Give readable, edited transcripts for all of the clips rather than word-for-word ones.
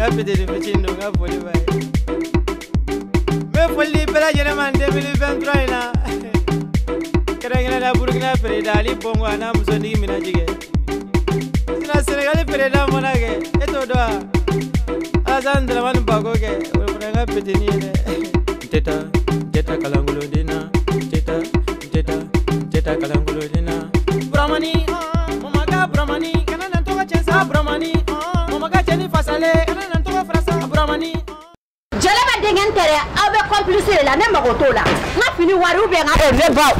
peut-être petit nous nga folie ba me folie bela jere man 2023 ina kerengena na Burkina Faso bongo ana musoni mina jige ina Senegal pereda monage eto do azan draman bago ke nga petit ni ne teta kalangulo dina teta kalangulo dina Brahmani mama ga Brahmani kana nantoka chensa Brahmani mama ga cheni fasale kana nantoka frasa Brahmani Jalaba dengan tere abe complice la même moto la nga fini waru be nga ne ba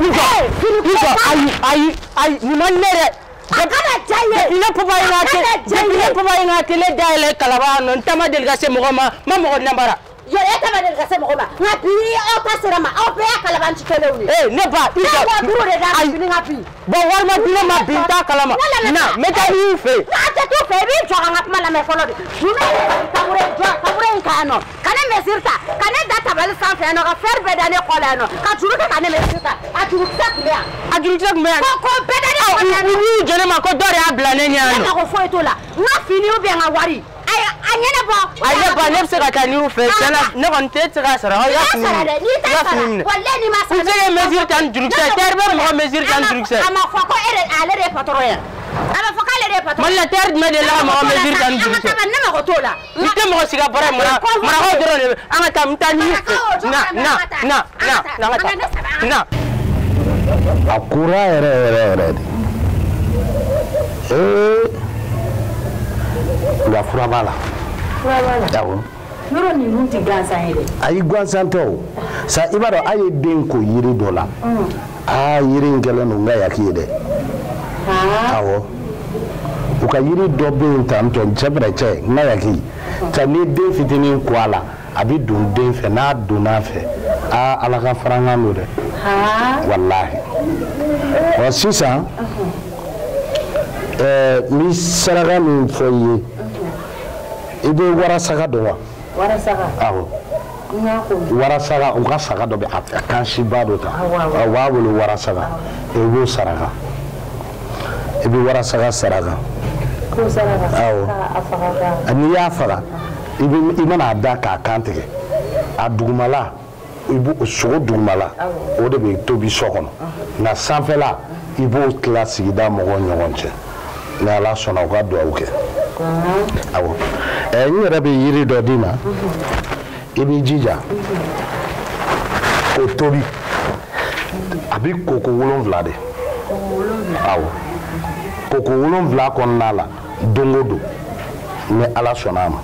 ayi ni man nere akana jaye il est pas ina tele dale kalaba non tama delegation mo mo nambara yo eta ba delegation mo nga pi o pasera ma o be kalaba nchikele uni ne ba ida duro de da fini nga pi bo war ma dina ma binta kalama na meta yi fe na ta tu fe bi jo nga pama la me folo de tabure kano kana mesirta kana data bal san fe no ka fer be dane kolano ka turu ka kana mesirta aturu tek me ko be dane ni jene ma ko dore abla ne nya no ko fo to la nga fini o be nga wari ay anyene ba ne se ka tani u fe kana ne kon te ka sara ya fini wallahi ni ma sa ne mesirta ndurukse terbe mo mesirta ndurukse ama fo ko ere ale re patro ya ama fo ka le re patro man la terbe me de la mo mesirta ndurukse ama ne ma ko to la ite mo siga bare mara ho doro anga tam tani na akura ere la furabala yawo noro ni runti gansa hele ayi gansa to sa ibaro ayi den ko yiri dola yiri ngela no ngaya kide awo uka yiri dobe tanto jebra che ngaya ki ta ni den fitini kwala abi dun den fe na duna fe ala ka faranga no de wallahi wa sisa mi saraga min foye ibe wara saga do wa wara saga aho wara saga o ka saga do be kan shi ba do ta wa wolo wara saga ebo saraga ibe wara saga saraga ko saraga aho afaga ani ya faga ibe imana da ka kantike adugumala ibu sogo dugumala o de be tobi sokono na sanfela ibo classe da mo gonye na la sona ko do awke awo ni rabe yiri do dina ibi jija ko tobi abi koko wolon vlade awo koko wolon vla kon nala dongodo ne ala sona ma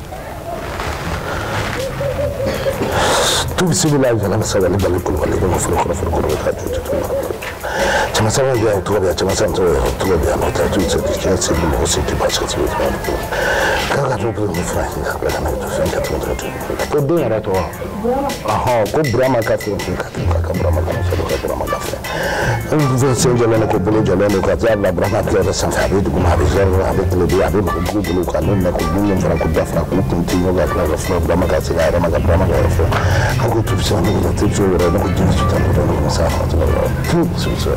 tu bismillah jana masala ni balikul balikul furu chama sawa ya tu ya chama sawa tu ya no ta tu se que se mo se te pasa tu kaga tu pro mi fra ka na tu sen ka tu ko do ya to ko brama ka tu ka brama ka se ka brama ka fe en se jala ko bolo jala ko ta la brama ka da san fa bi du ma bi zero avec le dia bi ko bolo ka no na ko bolo fra ko da fra ko continue ga ka fra brama ka se ga brama ka fe ko tu se no da tu ra no ko tu se ta no sa tu so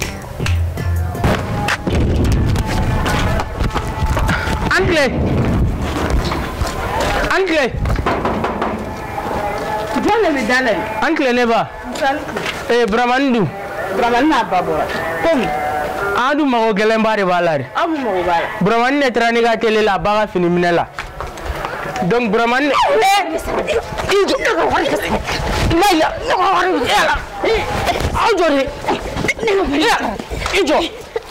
Uncle. Jole mi dale. Uncle neba. Bramandu. Bramanna babo. Kom. Adu mago gelembare balare. Abu mago bala. Bramanne trani ga tele la baga fini minela. Donc Bramanne. Ijo. Maya. Ajori. Ijo.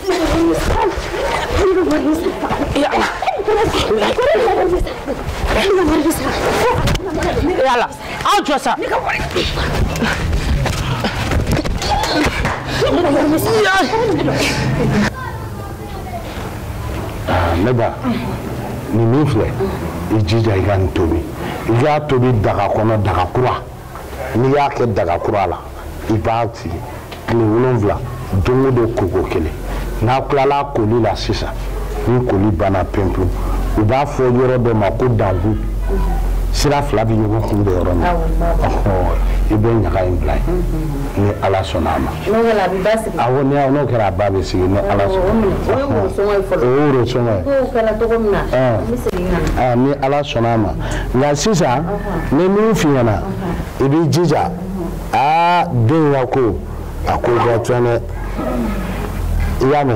Yalla, ajosa. Neba, ni mifle, ijija igani tobi. Iga tobi daga kono daga kura. Ni yake daga kura la. Ibati, kile wolonvla, dongo do koko kele. Na kulala koli la sisa. Ni koli bana pemplu. Uba fo yoro do ma ko dangu. Sira fla bi yogo kunde yoro na. Ibn Yakai, ni ala sonama. No la bibasi. I will now know that Baby see no ala sonama. Ni ala sonama. Ya sisa ni mfiana. Ibi jija. Den wako akoga twane. Yame.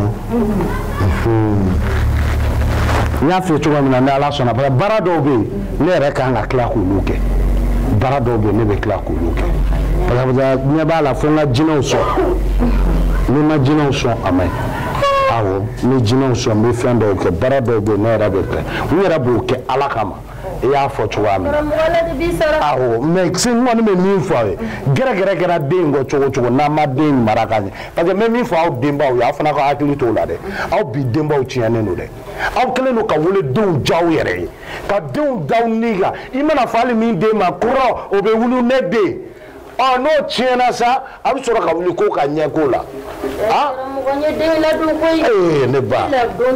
Nya fi tuwa na ala sonama. Barado be ne reka nga kla ku luke. Barado be ne be kla ku luke. Parce que n'y a pas la fonga dinoso. Ni ma dinoso amay. Awo ni dinoso me fendo ke barado be na rabeke. Wi rabo ke alakama. E ya fo tuwa mi. Awo me sin woni me min fo e. Gera dengo chogo na ma den marakanye. Parce que me min fo aw demba o ya fana ko akili to la de. Aw bi demba o tiane no de. Aw kele no ka wole do jaw yere. Ka do daw niga. Imana fali min de ma kuro o be wulu ne de. Oh no chena sa abi soro ka wuli ko ka nye ko la ne ba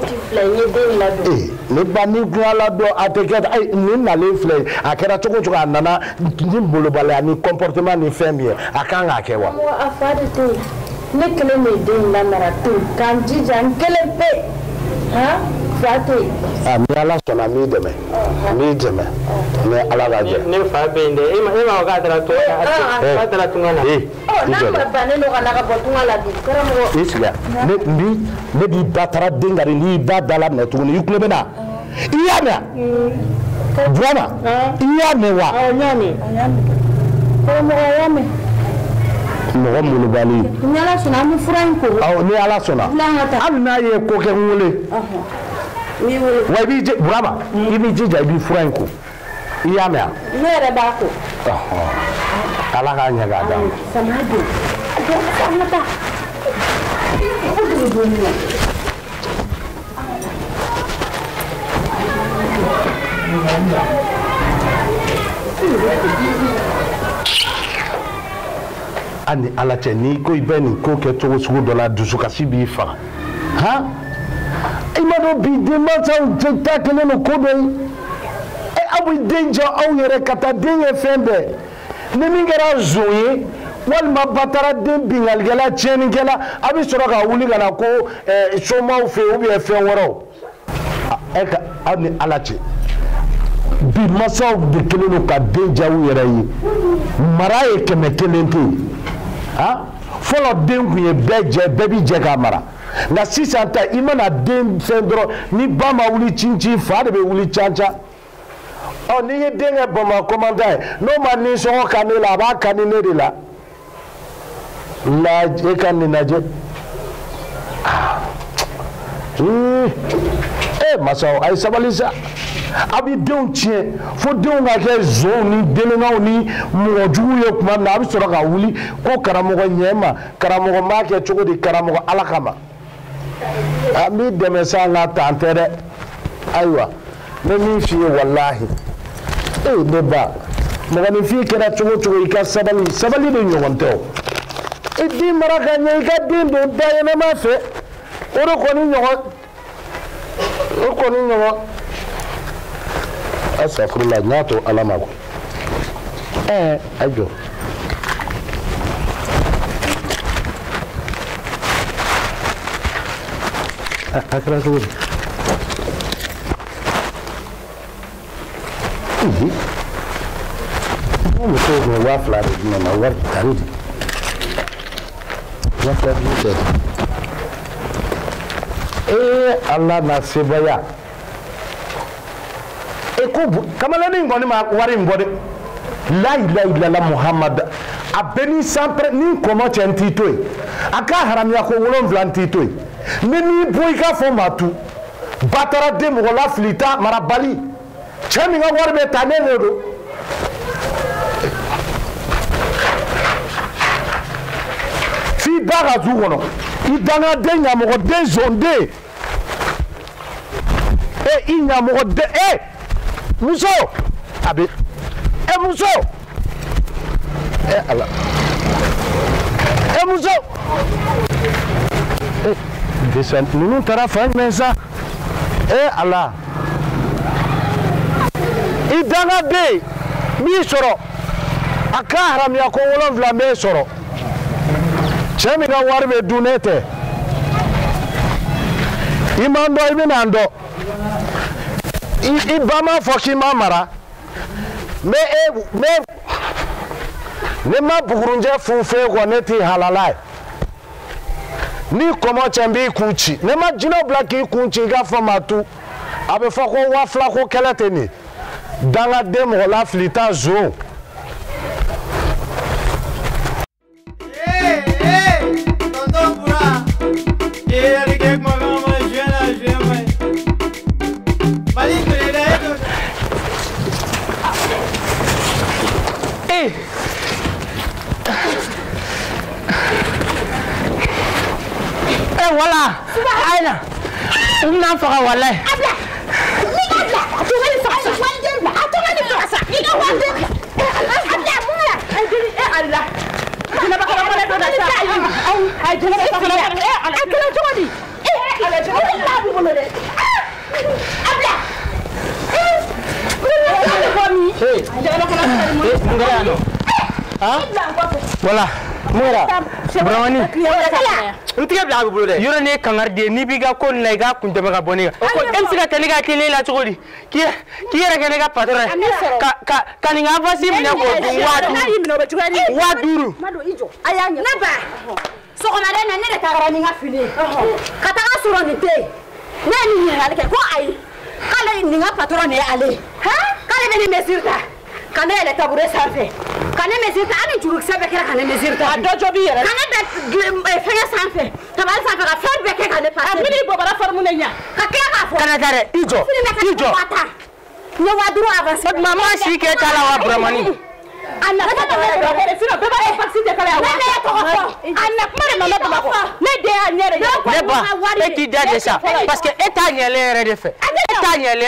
ne ba ni gwala do ateket ai ni na le fle akera choko choko anana ni bolo bale ni comportement ni femie akanga kewa afade to ne kele me de la marathon kan jijan kele pe ha fate mi ala sona mi deme me ala ga je ne fa be inde e ma ga tara to tara tungana na ba ne no kana ka botunga la di karamo isla ne bi batara dingari ni ba dala na tunguni yukule na iya na drama iya ne wa nyame ko mo yame mo mo bali ni ala sona mu franco ni ala sona amna ye ko ke ngule wa bi je brama ibi jija ibi franco iya me nere ba ko ala ka nya ga da samado samata ani ala che ni ko ibeni ko ke to sugo dola dusu kasi bi fa ha imado bi de mata spectacle no ko do e abu danger au yere kata dinge fembe ne mingera zoye wal ma batara den bingal gela cheni gela abi soro ka wuli gana ko soma fe ubi fe woro e ka ani ala che bi masa de keleno ka danger au yere yi maraye keme kelente ha folo den ku ye beje bebi je ka mara na sisanta imana den sendro ni bama wuli chinchi fa de be wuli chancha o ni ye den e bama commandant no man ni so kanela ba kanine de la je kanina je masa ay sabalisa abi den chie fo den ga ke zo ni delenga ni moju ye kuma na abi soro ka wuli ko karamo nyema karamo ma ke chogo di karamo alakama ami deme sa na tantere aywa me mi fi wallahi ne ba mo ga ni fi kera chogo ika sabali de nyonto di maraka nye ika din do daye na ma fe oro ko ni nyongo asafurula nyato alama ko ajo akra ko mo ko wa fla de na wa tarudi wa fla de Allah na sebaya ekubu kamala ni ngoni ma wari mbode la ilaha illallah muhammad abeni sampre ni komo chentitoy aka haram ya ko wolon vlantitoy ni boy ka fo matu batara de mo la flita marabali chemi nga warbe tanene do fi baga zu wono idanga de nya mo de zonde inya mo de muso abi muso ala muso descend nunu tarafa mensa ala idanga de mi soro ka haramiya ko 7 bɛ sɔrɔ cɛ min ka wari bɛ dun ne tɛ I man dɔ I bɛ na dɔ I ba ma fɔ k'i ma mara mais ne ma bugurunjɛ funfe ko ne ti halala ni kɔmɔ cɛ b'i kun ci ne ma jinɛ bila k'i kun ci I ka fɔ ma tu a bɛ fɔ ko wa fila ko kɛlɛ tɛ nin dangaden mɔgɔ la fili t'a zon tonton Bura yɛrɛ kɛ kuma fɛn ma jouer ma Mali président voilà aina una faga wallahi abla atungani faga wande atungani faga ina wande abla mura Allah kina bakala mala do da sa ay jina bakala akala tawadi ala jina la bu mo de abla voilà mura Bramani ntiga bila bu bolo de yoro ne kangar de ni biga ko na ga kun tama ga boni ko em sika tani ga tele la chogodi ki yere ga ne ga patron ka ni ga fasi mina ko wa duru mado ijo ayanya naba so ko na de na ne de tagara ni ga fini ka ta ga suro ni te ne ni ni halke ko ai kala ni ga patron ne ale ha kala be ni mesirta kana ele tabure safe kana mesirta ani juruk sabe kera kana mesirta dojo bi yere kana da fega safe tabal safe ka fer be ke kana pa amini bo bara formule nya ka kila ka fo kana dare ijo ne waduru avance mama shi ke tala wa Bramani anna ka ta be fino be ba faxi de kala wa anna mare mama ba ko ne de anyere ne ba e ki dade ça parce que eta nyele re de fait eta nyele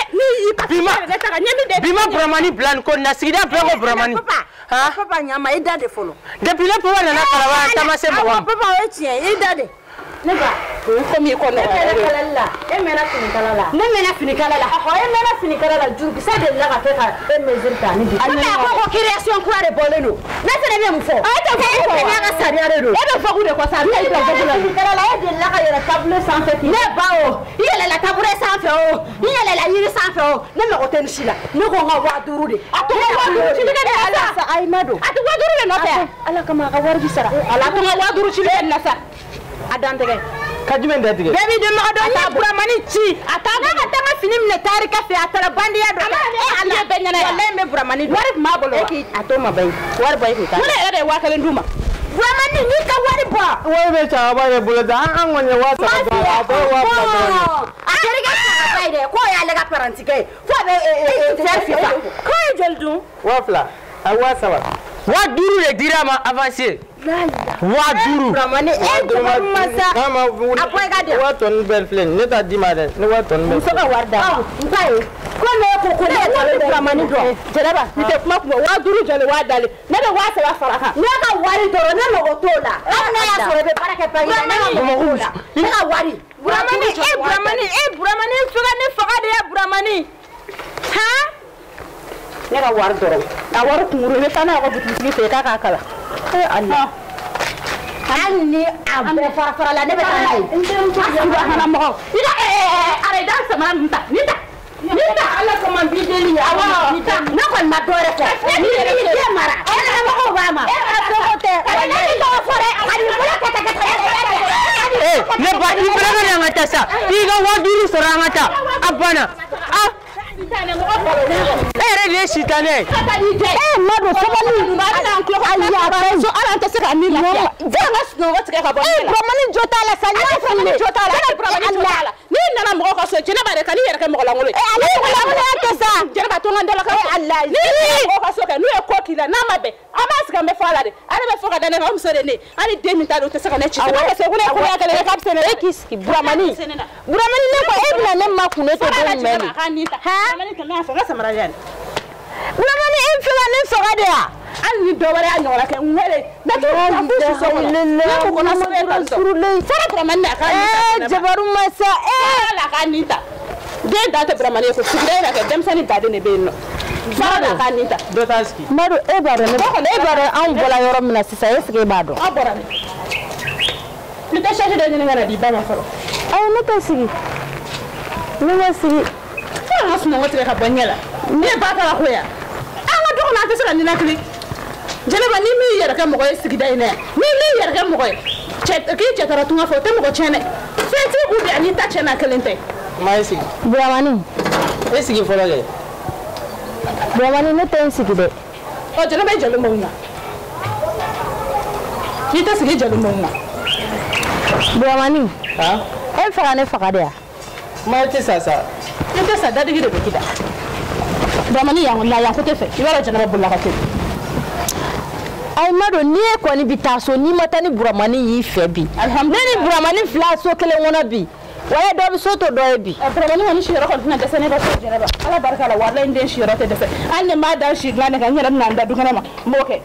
bima Bramani plan ko na sida ko Bramani ha papa nyama e dade folo depuis le papa na kala tama se mo papa o tie e dade ne ba ko mi ko na kala e mena fini kala ho e mena fini kala jurbi sa de la ka fe ka e mezirta ni di ana ko création ko are boleno na se ne mu fo a ta ko ko na ka sari are do e do fagu de ko sari e do fagu la kala e de la ka yera table sans fait ne ba o ile la table sans fait o ile la yiri sans fait o ne me ko ten shila ne ko nga wa duru de ato wa duru shila de ala sa ay mado ato wa duru de no te ala kama ka war bi sara ala to wa duru shila na sa adante ke kajumen datige bebi de ma do ni Bramani ci atana ka tama fini mine tarika fe atara bandiya do ala be nyana wala me Bramani do wari ma bolo eki atoma bay war bay ko ta mune ere wa kale nduma Bramani ni ka wari ba wo be cha ba ye bolo da an wonye wa ta ba wa atari ka bay de ko ya le ka paranti ke fo be fifa ko joldu wafla awa sawa wa duru le dirama avancer wa duru Bramani e ko masa kama apoy ga de wa ton bel flen ne ta di ma de ne wa ton bel so ka warda ntai ko ne ko ne ta Bramani do jereba ni te kuma kuma wa duru jole wa dale ne be wa se wa faraka ne ka wari do ne mo ko tola ne ya so be baraka pa ina ne mo ko ne ka wari Bramani fuga ne faga de ya Bramani ha ne ka wari do a wari kunguru ne kana ko butiki fe ka kala Allah ani abe fara la ne be tan ai subhana mo ida are dan sama nita ala ko man bideli awa nita na ko ma dore ko ni ke mara ala ma ko ba ma ko te ala ni do fore ani ko ta ne ba ni braga ya ngata sa iga waduru sorangata abana ere le shitane mado sabali ana ko ayya so ana ta saka ni lafiya janga no wata ka ba Bramani jota la sanya Bramani jota la Allah ni nana mo ko so ci na bare kan yere ka mo la ngolo ala ko la mo ta sa jere ba to nganda la ka Allah ni ko ko so ka nu e ko kila na mabe ama sika me fala de ala be foka dane am sore ne ani demi ta do ta saka ne ci ba so ko ne ko ya kale ka sene e kiski Bramani ne ko e bla ne ma ku ne to do meli ha Bramani kana fa sa marajan Bramani en fela ne foka de ya ani do bare anyora ke ngere na to so ko na so surule sara Bramani ka ni jabaru masa ala ka ni ta de da ta Bramani ko sigre na ke dem sani ba de ne be no Fara ka nita. Do taski. Madu e b'a dɔn ne anw bɔla yɔrɔ min na sisan est-ce que e b'a dɔn? Aw bɔra min? Ne tɛ charge dɔ ɲini ka na di ba ma fɔlɔ. Ayi ne tɛ sigi. Ne ma sigi. Fo an ka sunɔgɔ tigɛ ka bɔ ɲɛ la. Ne ba taara ko yan. An ka du kɔnɔ an tɛ se ka ninakili. Jɛnɛba ni min yɛrɛ kɛ mɔgɔ ye sigida in na yan. Ni min yɛrɛ kɛ mɔgɔ ye. K'i cɛ taara tunga fɛ o tɛ mɔgɔ tiɲɛ dɛ. Fɛn t'i kun bi ani ta tiɲɛ na kelen tɛ. Ma e sigi. Buramani. E sigi fɔlɔ kɛ. Buramani ne tɛ n sigi dɛ. Ɔ Jɛnɛba e jɔlen bɛ mun na? N'i tɛ sigi jɔlen bɛ mun na? Buramani. Han? E bɛ fɛ ka ne faga de wa? Ma e tɛ sa sa. Ne tɛ sa dadigi de bɛ k'i da. Buramani yan ko tɛ fɛ i b'a dɔn Jɛnɛba bolila ka teli. Ayi ma dɔn n'i e kɔni bɛ taa so n'i ma taa ni Buramani y'i fɛ bi. Ne ni Buramani fila so kelen kɔnɔ bi. Waya dɔ bɛ so to dɔ ye bi. Buramani kɔni siyɔrɔ kɔni tɛna dɛsɛ ne ka so Jɛnɛba. Ala barika la walayi n den siyɔrɔ tɛ dɛsɛ. Hali ni n m'a da si dilan ne kan n yɛrɛ bɛna n da du kɛnɛ ma n b'o kɛ.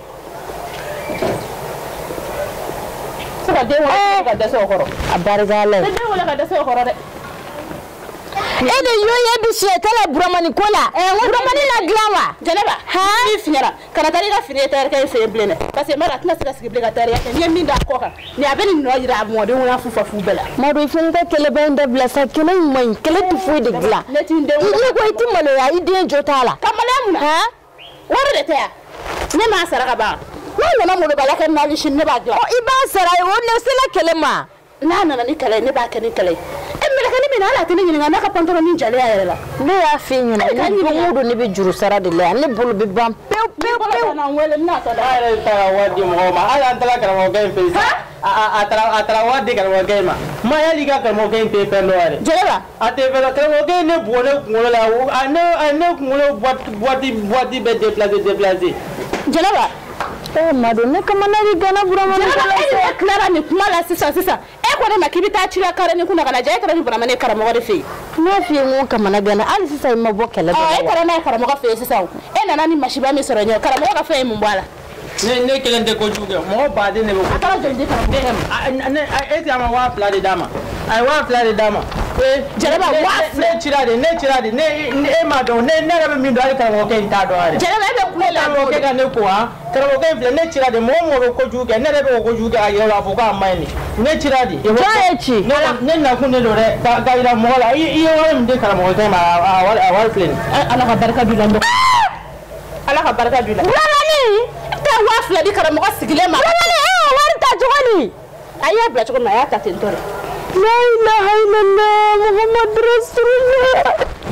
Se ka den wele ka dɛsɛ o kɔrɔ. A barika Ala ye. Ne den wele ka dɛsɛ o kɔrɔ dɛ. E de yo ye bi siɲɛ tɛ Buramani ko la. Buramani na dilan wa? Jɛnɛba. N'i fiɲɛna kana taa i ka fini tailleur kɛ e fɛ yen bilen dɛ. Parce que Madu a tɛna se ka sigi bilen ka tailleur kɛ. N'i ye min d'a kɔ kan nin a bɛ nin nɔ yira a mɔdenw na fu bɛɛ la. Madu i fɛnɛ tɛ kɛlɛba in dabila sa kɛlɛ in man ɲi kɛlɛ tɛ foyi de dilan. Ne t'i den wele. Ne ko i tɛ maloya i den jo t'a la. Ka maloya mun na? Wari de tɛ yan. Ne m'a sara ka ban. N'a nana molobaliya kɛ naani sini ne b'a dilan. I b'a sara o ne sera kɛlɛ ma. N'a nana ni kɛlɛ ne b'a kɛ ni kɛlɛ ye. Mɛlɛkɛni min na ala tɛ ne ɲininka ne ka pantalon jalen yɛrɛ la. Ne y'a f'i ɲɛna ni don o don ne bɛ juru sara de la yan ne bolo bɛ ban pewu pewu pewu. A yɛrɛ taara wari di mɔgɔw ma hali an taara karamɔgɔkɛ in fɛ yen a taara wari di karamɔgɔkɛ in ma ma yali ka karamɔgɔkɛ in tɛ fɛn dɔ yɛrɛ. Jɛnɛba a tɛ fɛn dɔ karamɔgɔkɛ in ne bugɔ ne kunkolo la ne kunkolo boîte bɛ déplacé. Jɛnɛba. Madu ne kamana bi gana Buramani ko la e Clara ni kuma la sisan e ko ne ma k'i bɛ taa ci la kare ni kunna kana ja e taara ni Buramani karamɔgɔ de fɛ yen. Ne f'i ye n ko kamana gana hali sisan i ma bɔ kɛlɛ dɔ la. E taara n'a ye karamɔgɔ fɛ yen sisan e nana ni masiba min sɔrɔ ɲɛ karamɔgɔ ka fɛn ye mun b'a la. Ne kelen tɛ kojugu kɛ mɔgɔ baden de bɛ. A taara joli di karamɔgɔ ma. E tɛ a ma 1000 de d'a ma a ye 1000 de d'a ma. Jɛnɛba ne cira de e m'a dɔn ne yɛrɛ bɛ min dɔn hali karamɔgɔkɛ in t'a dɔn yɛrɛ. Jɛnɛba e bɛ kulo la karamɔgɔkɛ ka ne ko wa karamɔgɔkɛ in filɛ ne cira de mɔgɔ bɛ kojugu kɛ ne yɛrɛ bɛ kojugu kɛ a yɛrɛ la a fɔ k'a ma ɲi ne cira de. Jɔn ye ci. Ne nakun de don dɛ ka yira mɔgɔ la i ye wari min di karamɔgɔkɛ ma a wari filɛ nin. Ala ka barika b'i la n dɔgɔ. Ala ka barika b'i la. Buramani tɛ 1000 di karamɔgɔ sigilen ma. Buramani e y'o wari ta cogo di. A y'a bila cogo min a y'a ta ten tɔ de. La ilaha illallah Muhammad Rasulullah.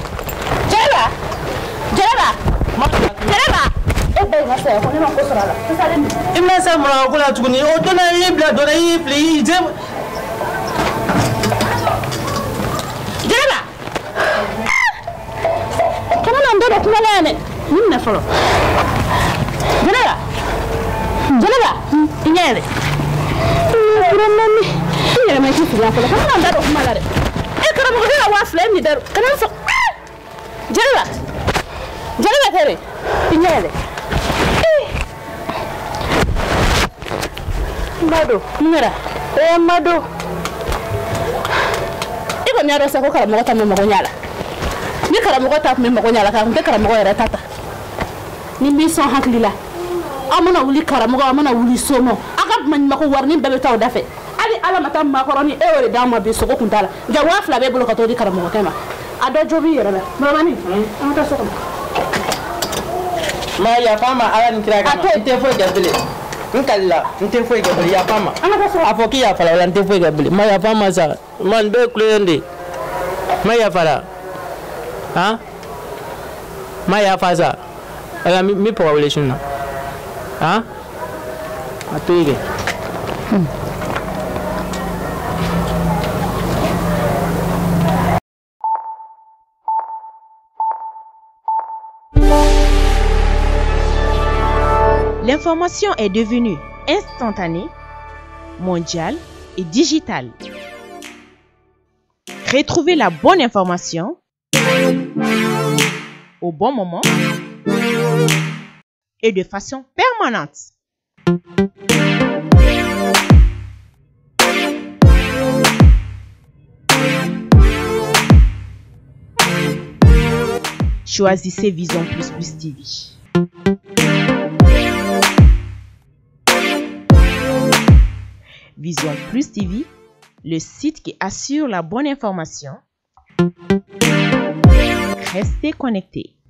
Jɛnɛba e ba in ka saya ko ne ma ko sɔrɔ a la. I ma se mura ko la tuguni o donna i y'i bila dɔ la i y'i fili i jɛ. Jɛnɛba kana na n da don kuma la yan dɛ ni minɛ fɔlɔ. Jɛnɛba i ɲɛ yɛlɛ. Buramani i yɛrɛ ma i k'i sigi yan fɔlɔ kana na n da don kuma la dɛ. E karamɔgɔkɛ ka 1000 nin da kana n sɔn. Jɛnɛba tɛ dɛ i ɲɛ yɛlɛ. Madu mun kɛra Madu i kɔni y'a dɔn sa ko karamɔgɔ ta bɛ mago ɲɛ a la ni karamɔgɔ ta tun bɛ mago ɲɛ a la k'a kun tɛ karamɔgɔ yɛrɛ ta ni n b'i sɔn hakili la an mana wuli karamɔgɔ an mana wuli somɔ a ka maɲumanko wari ni bɛɛ bɛ taa o da fɛ hali ala ma taa maakɔrɔ ni e y'o de d'an ma bi sogo kun t'a la nka 2000 b'e bolo ka t'o di karamɔgɔkɛ ma a dɔ jo b'i yɛrɛ la Buramani an ka taa so kɔnɔ. Ma yafa n ma ala ni kira kama n tɛ foyi kɛ bilen n kalila n tɛ foyi kɛ bilen yafa n ma a fɔ k'i yafa la o la n tɛ foyi kɛ bilen ma yafa n ma sa ma nin bɛɛ ye kulonkɛ de ma yafa la han ma yafa sa ala n bɛ pɔgɔ wele sini na han a to yen kɛ. L'information est devenue instantanée, mondiale et digitale. Retrouvez la bonne information au bon moment et de façon permanente. Choisissez Vision Plus Plus TV. Vision Plus TV, le site qui assure la bonne information. Restez connectés.